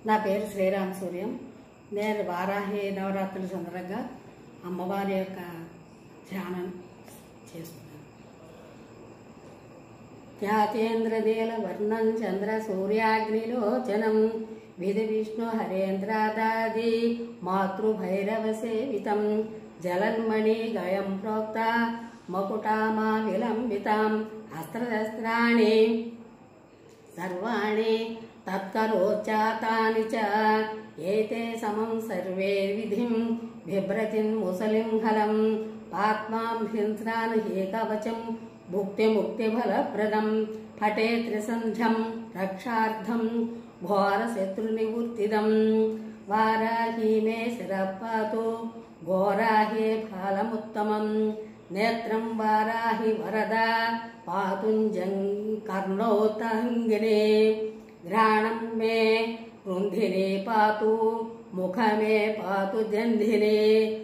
నా పేరు శ్రీరామ సూర్యం. నేను వారాహి నవరాత్రుల సందర్భంగా అమ్మవారి యొక్క ధ్యానం చేస్తున్నాను. ఖ్యాతేంద్రనీల వర్ణం చంద్ర సూర్యాగ్నిలోచనం విధి విష్ణు హరేంద్రాదాది మాతృభైరవ సేవితం జలన్మణి గయం ప్రోక్త మకుటామా విలంబితాం అస్త్రశస్త్రాణి సర్వాణి తత్కరోచాతాని చ ఏతే సమం సర్వే విధిం బిభ్రతిన్ ముసలిం హలం పాత్మాం హింస్రాన్ హేకవచం భుక్తి ముక్తి ఫలప్రదం పటే త్రిసంధ్యం రక్షార్థం ఘోర శత్రు నివృత్తిదం వారాహి మే శిరపాతు ఘోరాహే ఫలముత్తమం నేత్రం వారాహి వరదా పాతుంజం కర్ణోతంగినే घ्राणं मे रुन्धिने पातु मुख मे पातु जन्धिने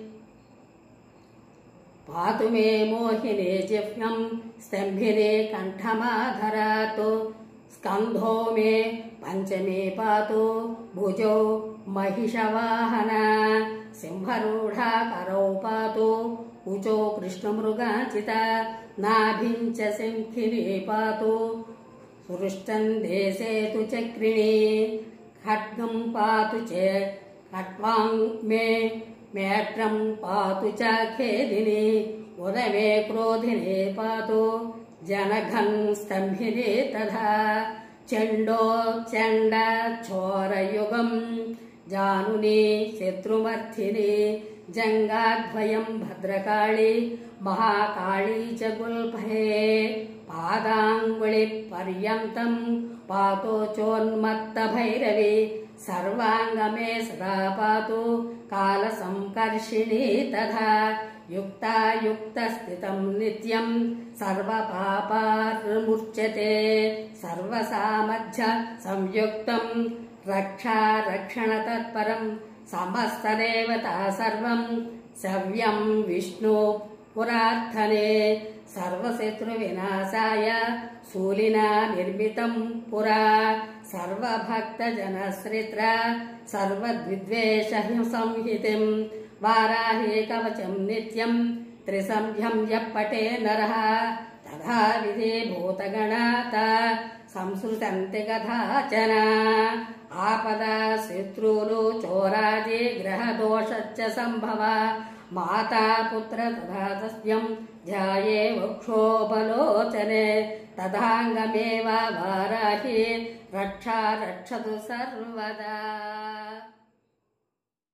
पातु मे मोहिने जिह्वं स्तंभिने कंठमाधरातु स्कंधो मे पंचमे पातु भुजो महिषवाहन सिंहरूढ़ा करौ पातु उचो कृष्णमृगाचिता नाभिं च सिंहिने पातु सुरुष्टं देशे तु चक्रिणे खड्गं पातु च खट्वां मे मेट्रं पातु च खेदिने उदमे क्रोधिने पातु जनघं स्तंभिने तथा चण्डो चण्ड छोरयुगं जानुने शत्रुमर्थिने जंगाद्वयं भद्रकाली महाकाली च गुल्फे पादांगुली पर्यन्तं पातो चोन्मत्त भैरवी सर्वांगमे सदा पातु काल संकर्षिणी तथा युक्ता युक्त स्थितं नित्यं सर्वपापार्मुच्यते सर्वसामर्थ्य संयुक्तं रक्षा रक्षण तत्परं समस्त देवता सर्वं सव्यं विष्णु पुरार्थने सर्वशत्रु विनाशाय शूलिना निर्मितं पुरा सर्वभक्त जनश्रित्र सर्वद्विद्वेष संहितिं वाराही कवचं नित्यं त्रिसंध्यं यपटे नरः तथा विधि भूतगणात संसृतन्ति कथाचन आपदा शत्रुलु चोरादि ग्रहदोषच्च संभव माता पुत्र तथा तस्यं ध्याये वक्षोपलोचने तदांगमेव वाराही रक्षा रक्षतु सर्वदा।